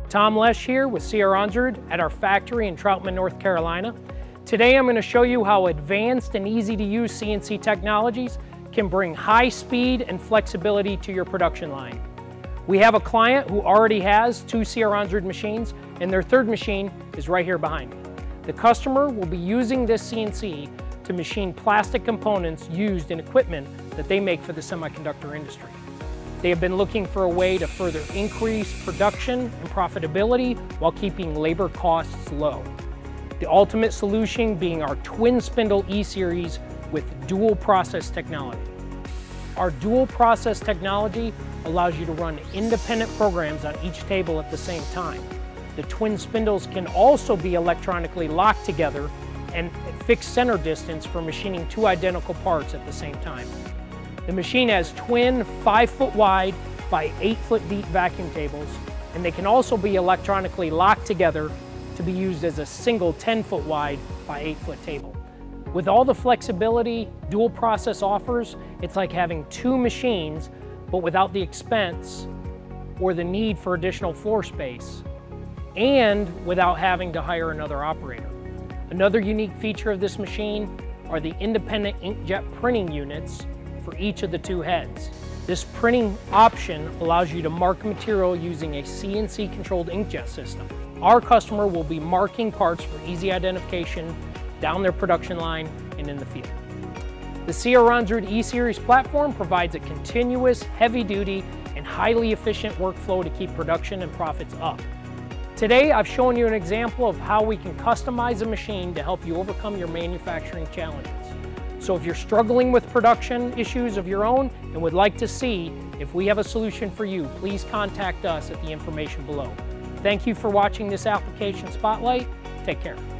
Tom Lesh here with C.R. Onsrud at our factory in Troutman, North Carolina. Today I'm going to show you how advanced and easy to use CNC technologies can bring high speed and flexibility to your production line. We have a client who already has 2 C.R. Onsrud machines, and their third machine is right here behind me. The customer will be using this CNC to machine plastic components used in equipment that they make for the semiconductor industry. They have been looking for a way to further increase production and profitability while keeping labor costs low. The ultimate solution being our twin spindle E-Series with dual process technology. Our dual process technology allows you to run independent programs on each table at the same time. The twin spindles can also be electronically locked together and at fixed center distance for machining 2 identical parts at the same time. The machine has twin 5-foot wide by 8-foot deep vacuum tables, and they can also be electronically locked together to be used as a single 10-foot wide by 8-foot table. With all the flexibility dual process offers, it's like having 2 machines, but without the expense or the need for additional floor space, and without having to hire another operator. Another unique feature of this machine are the independent inkjet printing units for each of the 2 heads. This printing option allows you to mark material using a CNC controlled inkjet system. Our customer will be marking parts for easy identification down their production line and in the field. The C.R. Onsrud E-Series platform provides a continuous, heavy-duty, and highly efficient workflow to keep production and profits up. Today, I've shown you an example of how we can customize a machine to help you overcome your manufacturing challenges. So if you're struggling with production issues of your own and would like to see if we have a solution for you, please contact us at the information below. Thank you for watching this application spotlight. Take care.